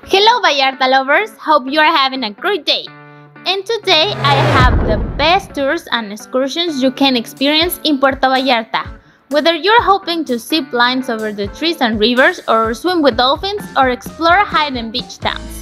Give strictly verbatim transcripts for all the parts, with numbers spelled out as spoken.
Hello Vallarta lovers, hope you are having a great day. And today I have the best tours and excursions you can experience in Puerto Vallarta. Whether you're hoping to zip lines over the trees and rivers, or swim with dolphins, or explore hidden beach towns.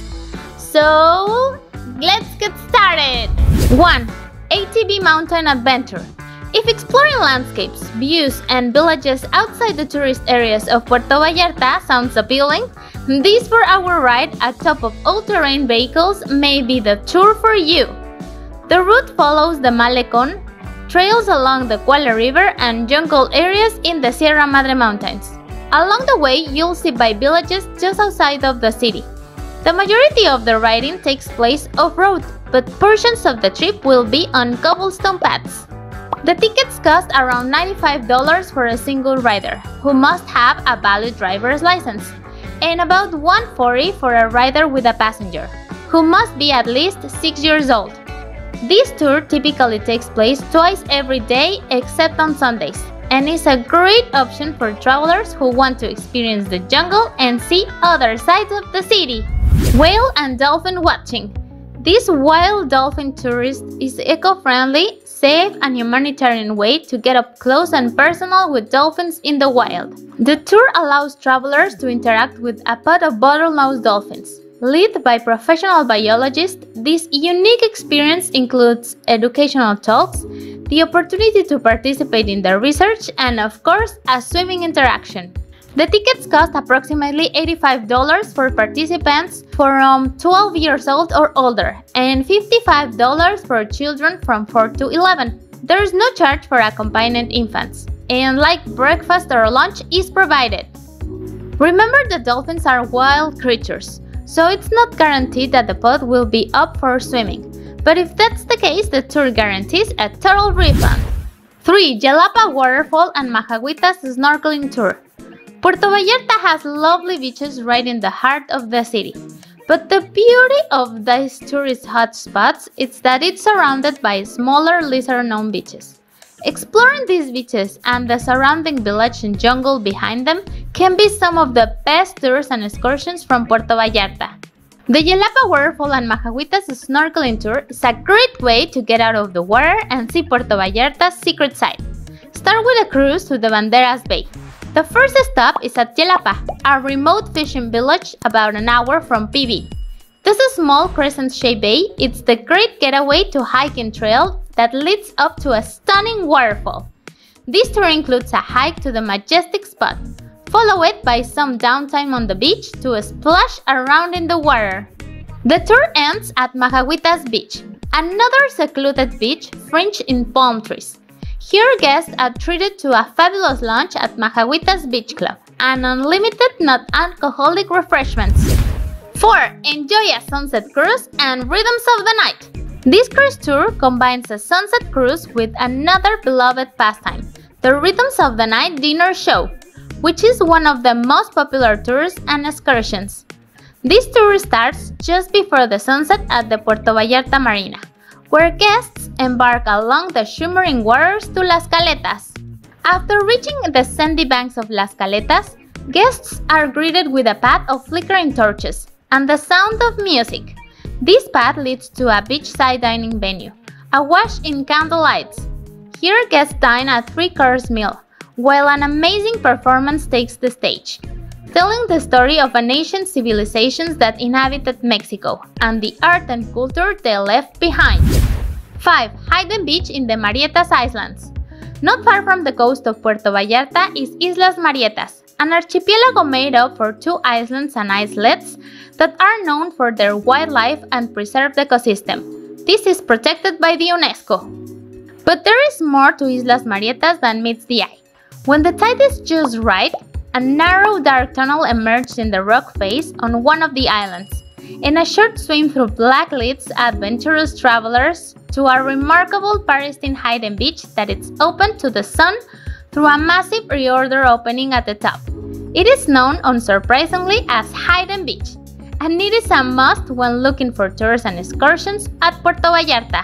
So, let's get started! one. A T V Mountain Adventure. If exploring landscapes, views, and villages outside the tourist areas of Puerto Vallarta sounds appealing, this four-hour ride atop of all-terrain vehicles may be the tour for you. The route follows the Malecón, trails along the Cuale River, and jungle areas in the Sierra Madre Mountains. Along the way, you'll see by villages just outside of the city. The majority of the riding takes place off-road, but portions of the trip will be on cobblestone paths. The tickets cost around ninety-five dollars for a single rider, who must have a valid driver's license, and about one hundred forty dollars for a rider with a passenger, who must be at least six years old. This tour typically takes place twice every day except on Sundays, and is a great option for travelers who want to experience the jungle and see other sides of the city. Whale and dolphin watching. This wild dolphin tourist is eco-friendly, safe, and humanitarian way to get up close and personal with dolphins in the wild. The tour allows travelers to interact with a pod of bottlenose dolphins. Led by professional biologists, this unique experience includes educational talks, the opportunity to participate in the research, and of course, a swimming interaction. The tickets cost approximately eighty-five dollars for participants from twelve years old or older, and fifty-five dollars for children from four to eleven. There is no charge for accompanied infants, and like breakfast or lunch is provided. Remember that dolphins are wild creatures, so it's not guaranteed that the pod will be up for swimming. But if that's the case, the tour guarantees a total refund. three. Yelapa Waterfall and Majaguitas Snorkeling Tour. Puerto Vallarta has lovely beaches right in the heart of the city. But the beauty of these tourist hotspots is that it's surrounded by smaller, lesser-known beaches. Exploring these beaches and the surrounding village and jungle behind them can be some of the best tours and excursions from Puerto Vallarta. The Yelapa Waterfall and Majaguitas Snorkeling Tour is a great way to get out of the water and see Puerto Vallarta's secret side. Start with a cruise to the Banderas Bay. The first stop is at Yelapa, a remote fishing village about an hour from P B. This small crescent-shaped bay is the great getaway to hiking trail that leads up to a stunning waterfall. This tour includes a hike to the majestic spot, followed by some downtime on the beach to splash around in the water. The tour ends at Majaguitas Beach, another secluded beach fringed in palm trees. Here guests are treated to a fabulous lunch at Majaguitas Beach Club and unlimited non-alcoholic refreshments. four. Enjoy a sunset cruise and rhythms of the night. This cruise tour combines a sunset cruise with another beloved pastime, the Rhythms of the Night dinner show, which is one of the most popular tours and excursions. This tour starts just before the sunset at the Puerto Vallarta Marina, where guests embark along the shimmering waters to Las Caletas. After reaching the sandy banks of Las Caletas, guests are greeted with a path of flickering torches and the sound of music. This path leads to a beachside dining venue, awash in candlelights. Here guests dine a three-course meal, while an amazing performance takes the stage, telling the story of an ancient civilizations that inhabited Mexico and the art and culture they left behind. five. Hidden Beach in the Marietas Islands. Not far from the coast of Puerto Vallarta is Islas Marietas, an archipelago made up for two islands and islets that are known for their wildlife and preserved ecosystem. This is protected by the UNESCO. But there is more to Islas Marietas than meets the eye. When the tide is just right, a narrow dark tunnel emerged in the rock face on one of the islands, and a short swim through black leads adventurous travelers to a remarkable pristine hidden beach that is open to the sun through a massive reorder opening at the top. It is known unsurprisingly as Hidden Beach, and it is a must when looking for tours and excursions at Puerto Vallarta.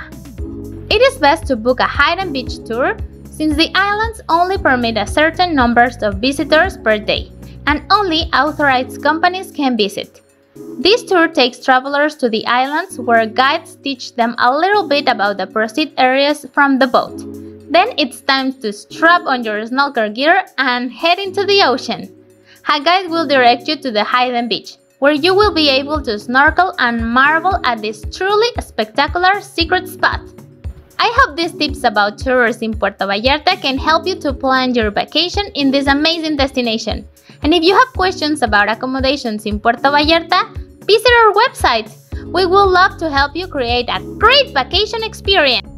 It is best to book a hidden beach tour since the islands only permit a certain number of visitors per day, and only authorized companies can visit. This tour takes travelers to the islands where guides teach them a little bit about the proceed areas from the boat. Then it's time to strap on your snorkel gear and head into the ocean. A guide will direct you to the hidden beach, where you will be able to snorkel and marvel at this truly spectacular secret spot. I hope these tips about tours in Puerto Vallarta can help you to plan your vacation in this amazing destination. And if you have questions about accommodations in Puerto Vallarta, visit our website. We would love to help you create a great vacation experience.